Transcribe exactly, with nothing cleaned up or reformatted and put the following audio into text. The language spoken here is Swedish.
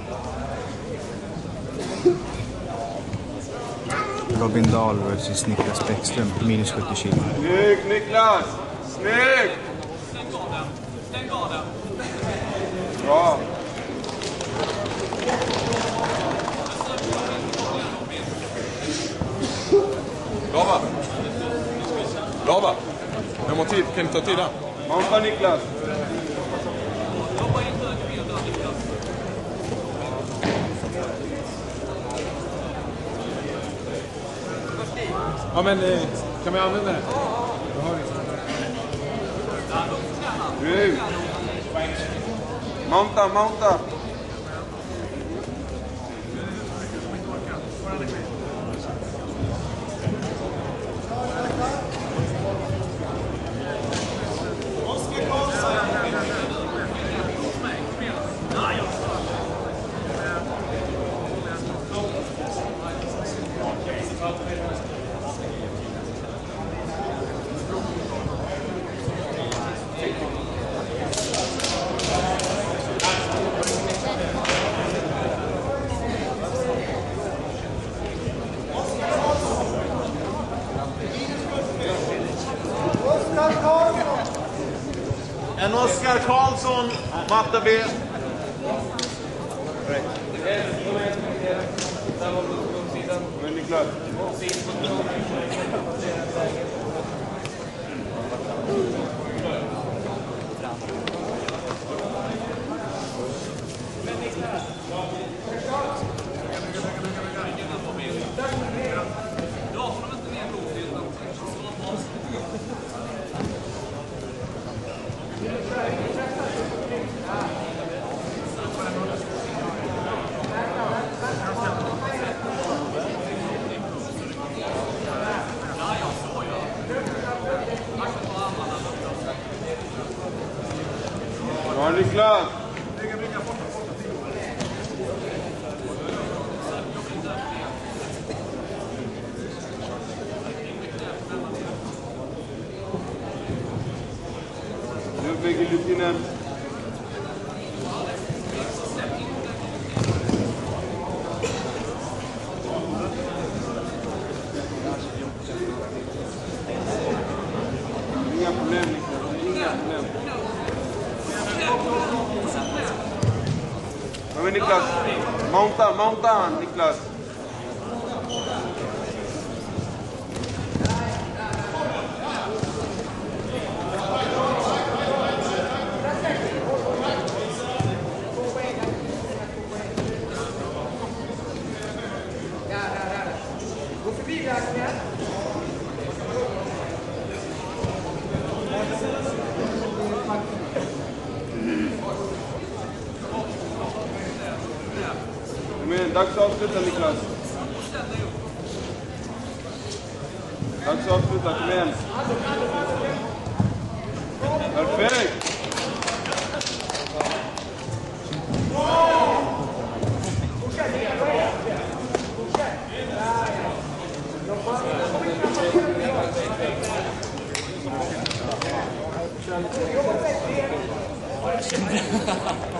Robin Dahl versus Niklas Bäckström, minus sjuttio kilo. Snyggt Niklas! Snyggt! Stäng av den. Bra! Bra va? Bra va? Jag må tid, kan ta tid där. Monta Niklas! Ja men, eh, kan vi använda det? Grymt! Monta, monta! En Oskar Karlsson, matta B. Men Niklas. Bra Niklas! Nu bygger Lutinen. Inga problem Niklas, inga problem. Men Niklas, monta, monta Niklas. Gå förbi där. Men dags att avsluta Niklas. Dags att avsluta, kom igen. Perfekt! Kände